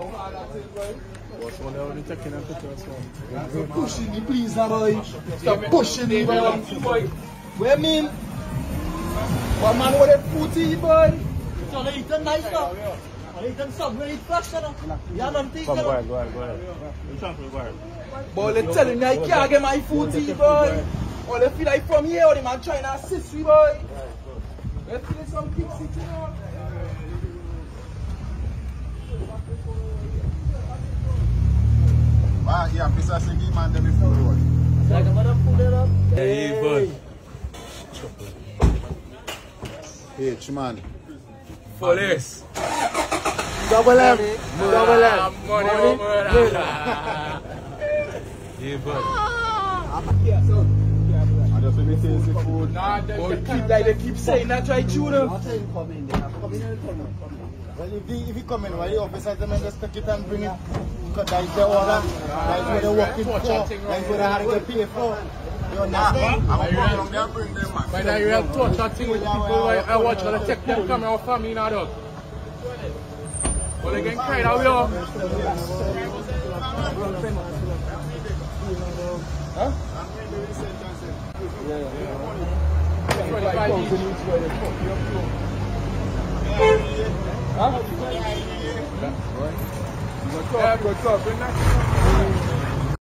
What's one of the taking and picking us home? Stop pushing me, please, boy. Stop pushing me, boy. Where mean? What man with a footy, boy? So they eat them nice stuff. They eat them stuff very fresh, you know. You have them things, you know. Go ahead. Boy, they're telling me I can't get my footy, boy. Or they feel like from here, or the man trying to assist me, boy. They're feeling some kicks, you know. Yeah, Mr. Sigi, man, them before the road. Hey, boy. Hey, man. Police. Double M. Double M. Money over there. Hey, boy. I just want to taste the food. They keep saying that, right, Judah? Well, if you come in, why the officers them just take it and bring it? Because that is the order. That is what they're working for. That is what they have to get paid for. You understand? I'm going to bring them, man. But now you have touch that thing with people I watch when they take them camera off from me now, dog. But they getting cried out, yo. Huh? Huh?